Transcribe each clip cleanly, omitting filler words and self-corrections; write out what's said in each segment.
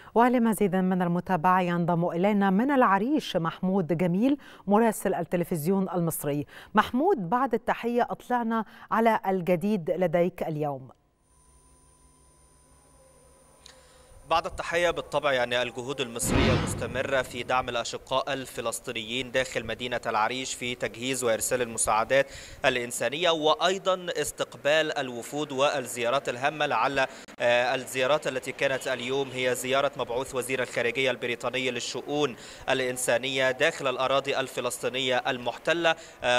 ولمزيد من المتابعة ينضم إلينا من العريش محمود جميل مراسل التلفزيون المصري. محمود، بعد التحية أطلعنا على الجديد لديك اليوم. بعد التحية بالطبع الجهود المصرية مستمرة في دعم الأشقاء الفلسطينيين داخل مدينة العريش في تجهيز وإرسال المساعدات الإنسانية، وأيضا استقبال الوفود والزيارات الهامة. لعل الزيارات التي كانت اليوم هي زيارة مبعوث وزير الخارجية البريطاني للشؤون الإنسانية داخل الأراضي الفلسطينية المحتلة،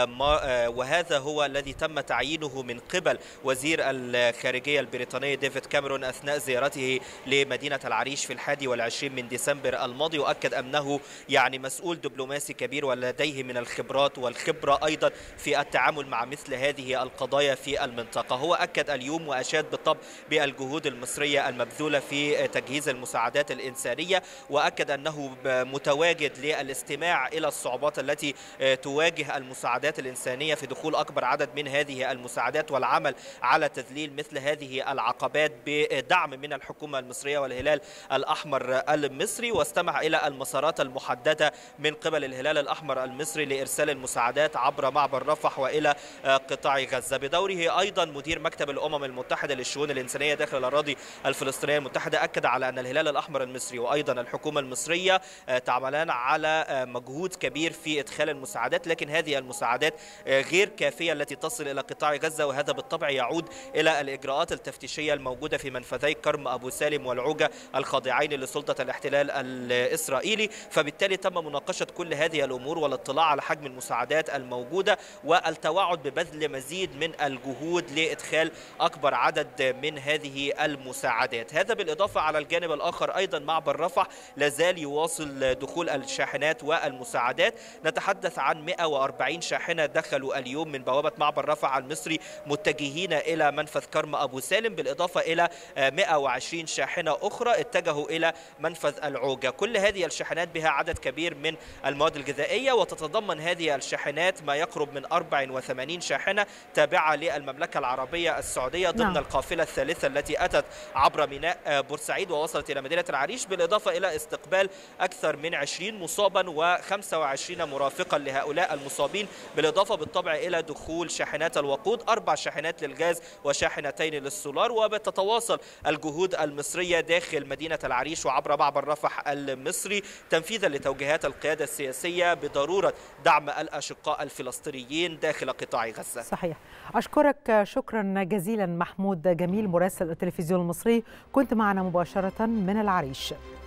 وهذا هو الذي تم تعيينه من قبل وزير الخارجية البريطاني ديفيد كاميرون أثناء زيارته لمدينة العريش في 21 من ديسمبر الماضي، وأكد أنه مسؤول دبلوماسي كبير ولديه من الخبرات والخبرة أيضا في التعامل مع مثل هذه القضايا في المنطقة. هو أكد اليوم وأشاد بالطبع بالجهود المصرية المبذولة في تجهيز المساعدات الإنسانية، وأكد أنه متواجد للاستماع إلى الصعوبات التي تواجه المساعدات الإنسانية في دخول أكبر عدد من هذه المساعدات والعمل على تذليل مثل هذه العقبات بدعم من الحكومة المصرية والهلال الأحمر المصري، واستمع إلى المسارات المحددة من قبل الهلال الأحمر المصري لإرسال المساعدات عبر معبر رفح وإلى قطاع غزة. بدوره أيضا مدير مكتب الأمم المتحدة للشؤون الإنسانية داخل الأراضي الفلسطينية المتحدة أكد على أن الهلال الأحمر المصري وأيضا الحكومة المصرية تعملان على مجهود كبير في إدخال المساعدات، لكن هذه المساعدات غير كافية التي تصل إلى قطاع غزة، وهذا بالطبع يعود إلى الإجراءات التفتيشية الموجودة في منفذي كرم أبو سالم والعوجة الخاضعين لسلطة الاحتلال الإسرائيلي. فبالتالي تم مناقشة كل هذه الأمور والاطلاع على حجم المساعدات الموجودة والتوعد ببذل مزيد من الجهود لإدخال أكبر عدد من هذه المساعدات. هذا بالإضافة على الجانب الآخر أيضا معبر رفح لازال يواصل دخول الشاحنات والمساعدات. نتحدث عن 140 شاحنة دخلوا اليوم من بوابة معبر رفح المصري متجهين إلى منفذ كرم أبو سالم، بالإضافة إلى 120 شاحنة أخرى اتجهوا إلى منفذ العوجة. كل هذه الشاحنات بها عدد كبير من المواد الغذائية، وتتضمن هذه الشاحنات ما يقرب من 84 شاحنة تابعة للمملكة العربية السعودية ضمن القافلة الثالثة التي أتت عبر ميناء بورسعيد ووصلت إلى مدينة العريش، بالإضافة إلى استقبال أكثر من 20 مصابا و25 مرافقا لهؤلاء المصابين، بالإضافة بالطبع إلى دخول شاحنات الوقود 4 شاحنات للغاز وشاحنتين للسولار. وبتتواصل الجهود المصرية داخل مدينة العريش وعبر معبر رفح المصري تنفيذا لتوجيهات القيادة السياسية بضرورة دعم الأشقاء الفلسطينيين داخل قطاع غزة. صحيح. أشكرك شكرا جزيلا محمود جميل مراسل التلفزيون المصري، كنت معنا مباشرة من العريش.